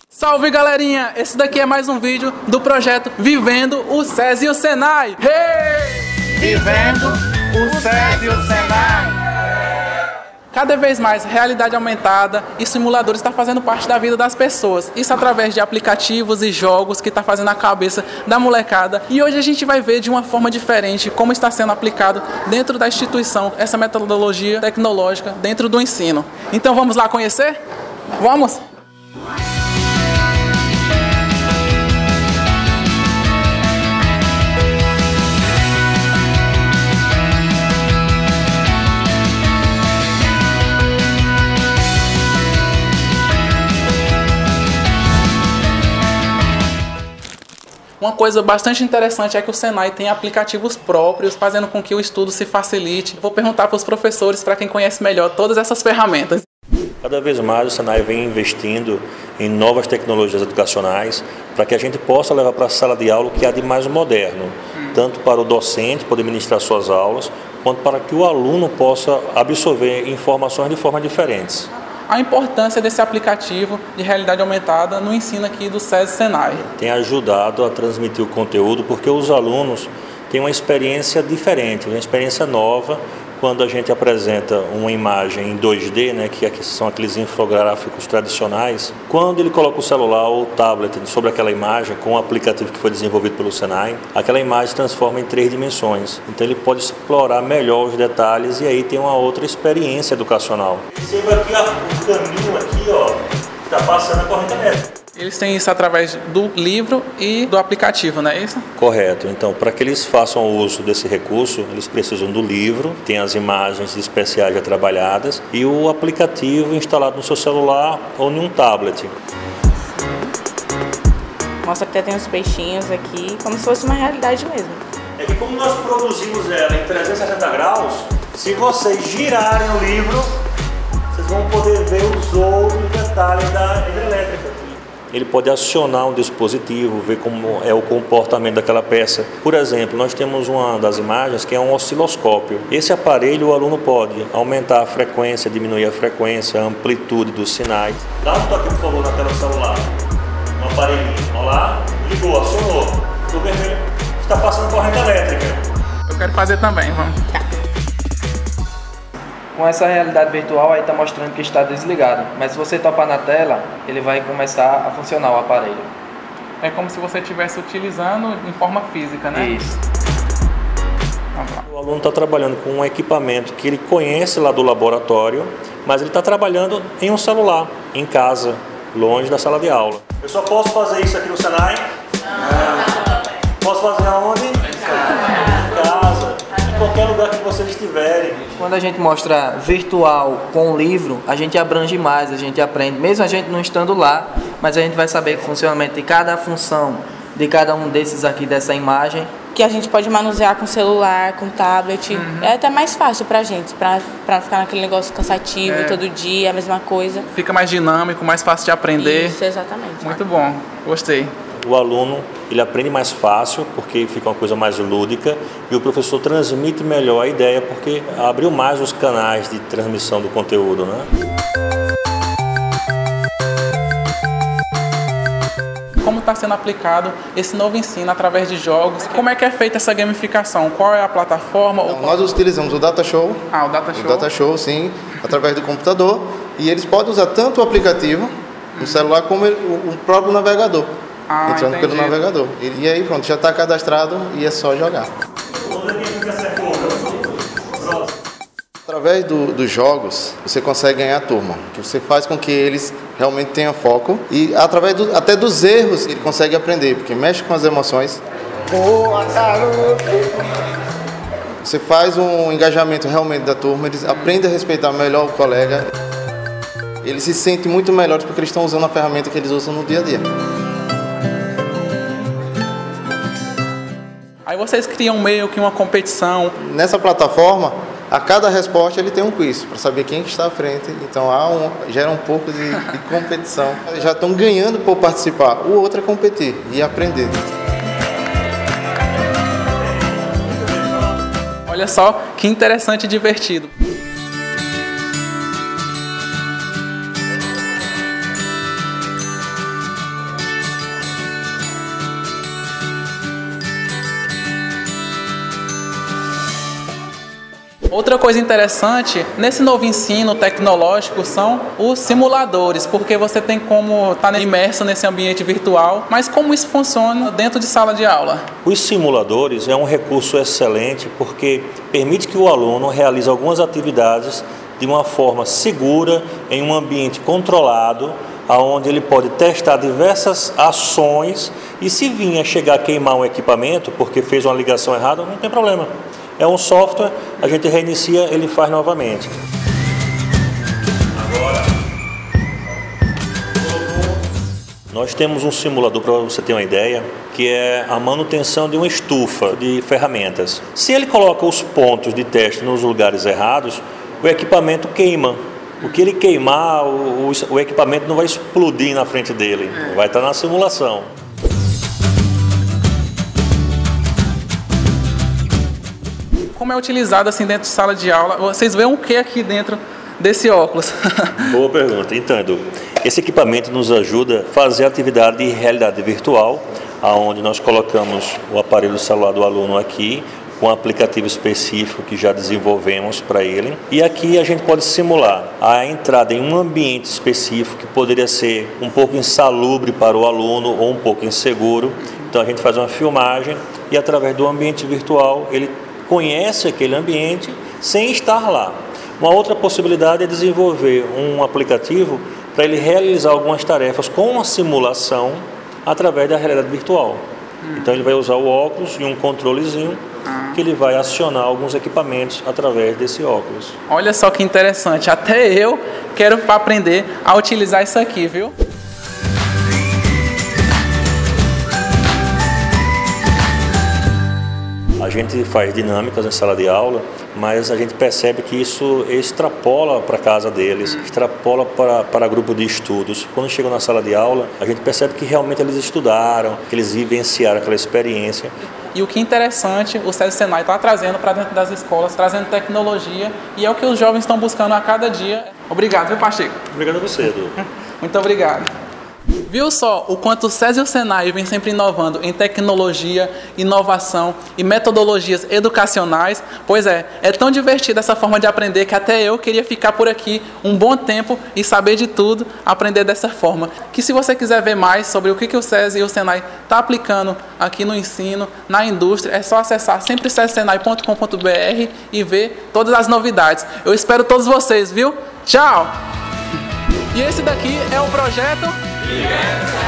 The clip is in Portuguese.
Salve galerinha, esse daqui é mais um vídeo do projeto Vivendo o SESI e o Senai. Hey! Vivendo o SESI e o Senai. Cada vez mais, realidade aumentada e simuladores está fazendo parte da vida das pessoas. Isso através de aplicativos e jogos que está fazendo a cabeça da molecada. E hoje a gente vai ver de uma forma diferente como está sendo aplicado dentro da instituição essa metodologia tecnológica dentro do ensino. Então vamos lá conhecer? Vamos? Uma coisa bastante interessante é que o Senai tem aplicativos próprios, fazendo com que o estudo se facilite. Vou perguntar para os professores, para quem conhece melhor todas essas ferramentas. Cada vez mais o Senai vem investindo em novas tecnologias educacionais para que a gente possa levar para a sala de aula o que há de mais moderno, tanto para o docente poder ministrar suas aulas, quanto para que o aluno possa absorver informações de formas diferentes. A importância desse aplicativo de realidade aumentada no ensino aqui do SESI Senai. Tem ajudado a transmitir o conteúdo porque os alunos têm uma experiência diferente, uma experiência nova quando a gente apresenta uma imagem em 2D, né, que são aqueles infográficos tradicionais. Quando ele coloca o celular ou o tablet sobre aquela imagem com um aplicativo que foi desenvolvido pelo Senai, aquela imagem se transforma em 3 dimensões. Então ele pode explorar melhor os detalhes e aí tem uma outra experiência educacional. Perceba aqui o caminho aqui, ó, que está passando a corrente elétrica. Eles têm isso através do livro e do aplicativo, não é isso? Correto. Então, para que eles façam uso desse recurso, eles precisam do livro, tem as imagens especiais já trabalhadas e o aplicativo instalado no seu celular ou em um tablet. Mostra que tem uns peixinhos aqui, como se fosse uma realidade mesmo. É que como nós produzimos ela em 360 graus, se vocês girarem o livro, vocês vão poder ver os outros detalhes da hidrelétrica. Ele pode acionar um dispositivo, ver como é o comportamento daquela peça. Por exemplo, nós temos uma das imagens que é um osciloscópio. Esse aparelho o aluno pode aumentar a frequência, diminuir a frequência, a amplitude dos sinais. Dá um toque, por favor, na tela do celular. Um aparelhinho. Olha lá, ligou, acionou. O vermelho está passando corrente elétrica. Eu quero fazer também, vamos. Com essa realidade virtual aí está mostrando que está desligado, mas se você topar na tela, ele vai começar a funcionar o aparelho. É como se você estivesse utilizando em forma física, né? Isso. Vamos lá. O aluno está trabalhando com um equipamento que ele conhece lá do laboratório, mas ele está trabalhando em um celular, em casa, longe da sala de aula. Eu só posso fazer isso aqui no Senai? Posso fazer aonde? Em casa. Qualquer lugar que vocês estiverem. Quando a gente mostra virtual com o livro, a gente abrange mais, a gente aprende, mesmo a gente não estando lá, mas a gente vai saber o funcionamento de cada função, de cada um desses aqui, dessa imagem. Que a gente pode manusear com celular, com tablet. É até mais fácil pra gente, pra não ficar naquele negócio cansativo todo dia, a mesma coisa. Fica mais dinâmico, mais fácil de aprender. Isso, exatamente. Muito bom, gostei. O aluno ele aprende mais fácil porque fica uma coisa mais lúdica e o professor transmite melhor a ideia porque abriu mais os canais de transmissão do conteúdo, né? Como está sendo aplicado esse novo ensino através de jogos? Como é que é feita essa gamificação? Qual é a plataforma? Então, nós utilizamos o Data Show. O Data Show. O Data Show, sim, através do computador. E eles podem usar tanto o aplicativo no celular como o próprio navegador. Entrando entendi. pelo navegador. E aí pronto, já está cadastrado e é só jogar. Através dos jogos, você consegue ganhar a turma. Que você faz com que eles realmente tenham foco. E através até dos erros, ele consegue aprender, porque mexe com as emoções. Boa, garoto! Você faz um engajamento realmente da turma, eles aprendem a respeitar melhor o colega. Eles se sentem muito melhores porque eles estão usando a ferramenta que eles usam no dia a dia. Aí vocês criam meio que uma competição. Nessa plataforma, a cada resposta ele tem um quiz, para saber quem que está à frente. Então gera um pouco de competição. Eles já estão ganhando por participar. O outro é competir e aprender. Olha só que interessante e divertido. Outra coisa interessante, nesse novo ensino tecnológico são os simuladores, porque você tem como estar imerso nesse ambiente virtual, mas como isso funciona dentro de sala de aula? Os simuladores é um recurso excelente porque permite que o aluno realize algumas atividades de uma forma segura, em um ambiente controlado, onde ele pode testar diversas ações e se vir a chegar a queimar um equipamento porque fez uma ligação errada, não tem problema. É um software, a gente reinicia, ele faz novamente. Agora, nós temos um simulador, para você ter uma ideia, que é a manutenção de uma estufa de ferramentas. Se ele coloca os pontos de teste nos lugares errados, o equipamento queima. O que ele queimar, o equipamento não vai explodir na frente dele, vai estar na simulação. Como é utilizado assim dentro de sala de aula? Vocês veem o que aqui dentro desse óculos? Boa pergunta. Então, Edu, esse equipamento nos ajuda a fazer a atividade de realidade virtual, onde nós colocamos o aparelho celular do aluno aqui, com um aplicativo específico que já desenvolvemos para ele. E aqui a gente pode simular a entrada em um ambiente específico que poderia ser um pouco insalubre para o aluno ou um pouco inseguro. Então a gente faz uma filmagem e através do ambiente virtual ele conhece aquele ambiente sem estar lá. Uma outra possibilidade é desenvolver um aplicativo para ele realizar algumas tarefas com uma simulação através da realidade virtual. Então ele vai usar o óculos e um controlezinho que ele vai acionar alguns equipamentos através desse óculos. Olha só que interessante, até eu quero aprender a utilizar isso aqui, viu? A gente faz dinâmicas em sala de aula, mas a gente percebe que isso extrapola para a casa deles, extrapola para grupo de estudos. Quando chegam na sala de aula, a gente percebe que realmente eles estudaram, que eles vivenciaram aquela experiência. E o que é interessante, o SESI Senai está trazendo para dentro das escolas, trazendo tecnologia, e é o que os jovens estão buscando a cada dia. Obrigado, viu, Pacheco? Obrigado a você, Edu. Muito obrigado. Viu só o quanto o SESI e o Senai vem sempre inovando em tecnologia, inovação e metodologias educacionais? Pois é tão divertida essa forma de aprender que até eu queria ficar por aqui um bom tempo e saber de tudo, aprender dessa forma. Que se você quiser ver mais sobre o que o SESI e o Senai estão aplicando aqui no ensino, na indústria, é só acessar sempre sesisenai.com.br e ver todas as novidades. Eu espero todos vocês, viu? Tchau! E esse daqui é o projeto...